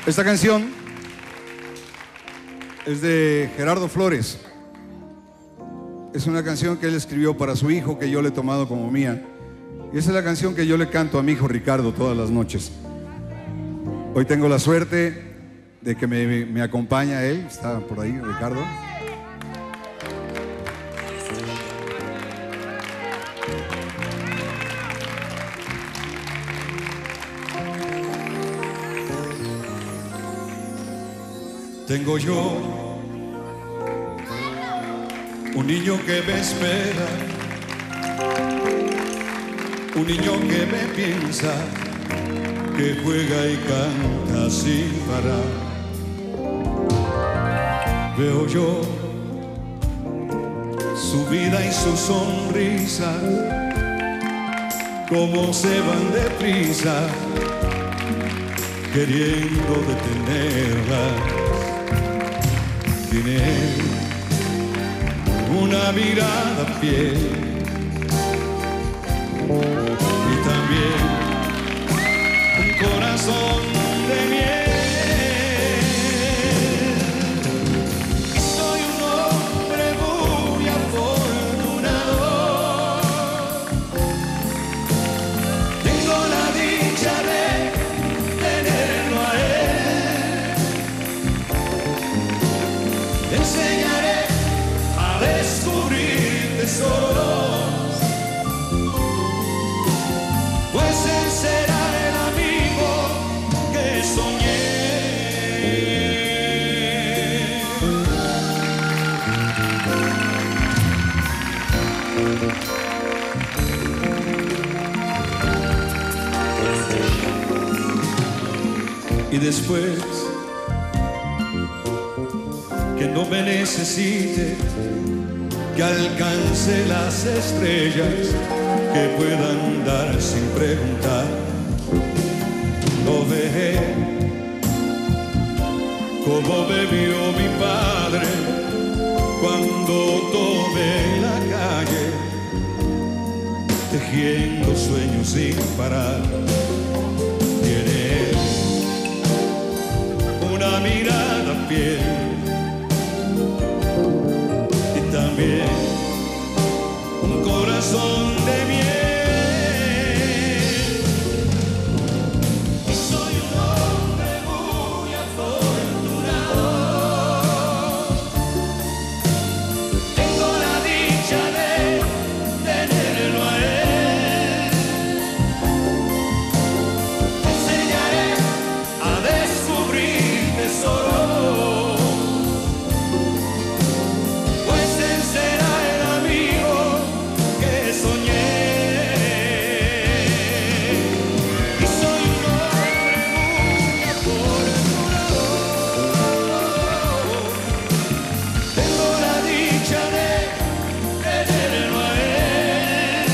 Esta canción es de Gerardo Flores. Es una canción que él escribió para su hijo, que yo le he tomado como mía. Y esa es la canción que yo le canto a mi hijo Ricardo todas las noches. Hoy tengo la suerte de que me acompaña él. Está por ahí, Ricardo. Tengo yo un niño que me espera, un niño que me piensa, que juega y canta sin parar. Veo yo su vida y su sonrisa, cómo se van deprisa, queriendo detenerla. Tiene una mirada fiel y también un corazón de miel. Soy un hombre muy afortunado, tengo la dicha de tenerlo a él. Enseñaré a descubrir tesoros, pues él será el amigo que soñé. Y después que no me necesite, que alcance las estrellas, que puedan dar sin preguntar. Lo veré como bebió mi padre cuando tomé la calle, tejiendo sueños sin parar. Tiene una mirada fiel y también un corazón de miel. Soy un hombre muy afortunado, tengo la dicha de tenerlo a él. Enseñaré a descubrir tesoros, pues él será el amigo que soñé. Y soy un hombre muy afortunado, tengo la dicha de tenerlo a él.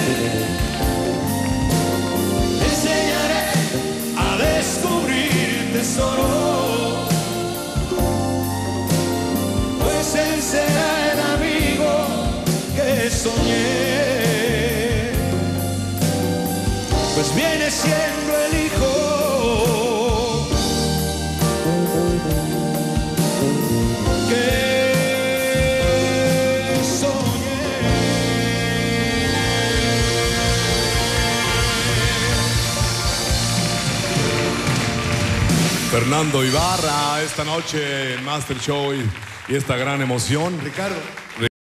Enseñaré a descubrir tesoros, pues él será el amigo que soñé. Pues viene siendo el hijo que soñé. Fernando Ibarra esta noche en Master Show y esta gran emoción. Ricardo.